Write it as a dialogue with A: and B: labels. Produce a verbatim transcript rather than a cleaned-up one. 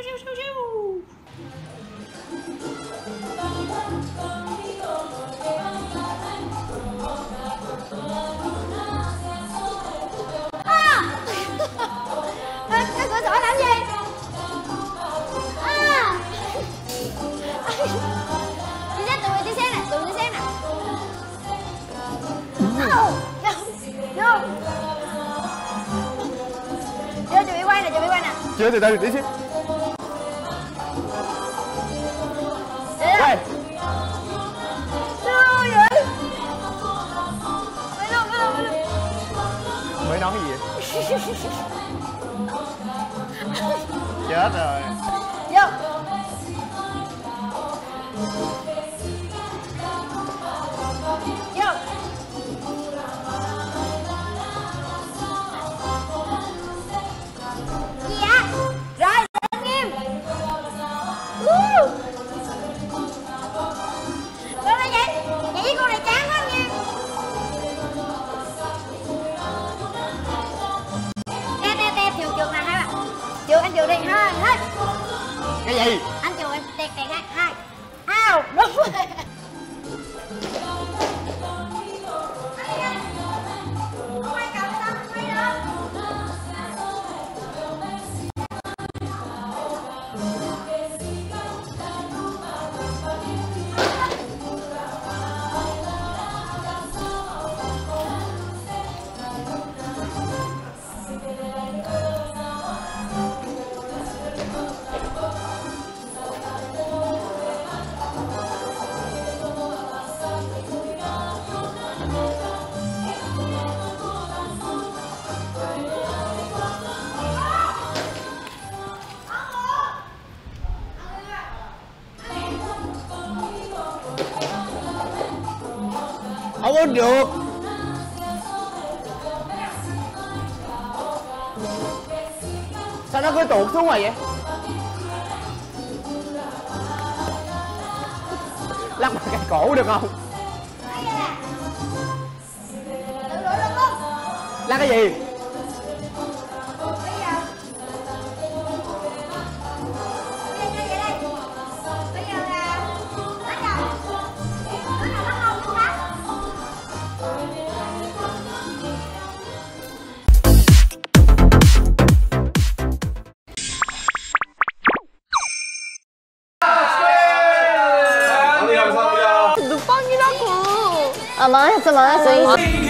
A: siêu siêu siêu. À, cái cửa sổ làm gì? À. Đi ra tụi đi xem nè, tụi đi xem nè. Vô, vô. Vô, chuẩn bị quay nè, chuẩn bị quay nè.
B: Chưa, từ từ, tí xíu. Quay.
A: Đưa vậy. Mày luôn, mày luôn, mày luôn.
B: Mới nói cái gì vậy? Chết rồi.
A: Vô. Vô. Gì vậy? Rồi, đứng nghiêm. Uh. Con này vậy? Vậy với con này chán lắm nha. Tè tè tè, trường trường nào hai bạn? Trường anh trường đi, hai, hết.
B: Cái gì?
A: Anh trường em tẹt tẹt hai, hai. Ao, đúng rồi.
B: Không có được. Sao nó cứ tuột xuống rồi vậy? Lắc bằng cái cổ được không? Lắc cái gì?
A: 눕방이라고. 아, 망했어, 망했어.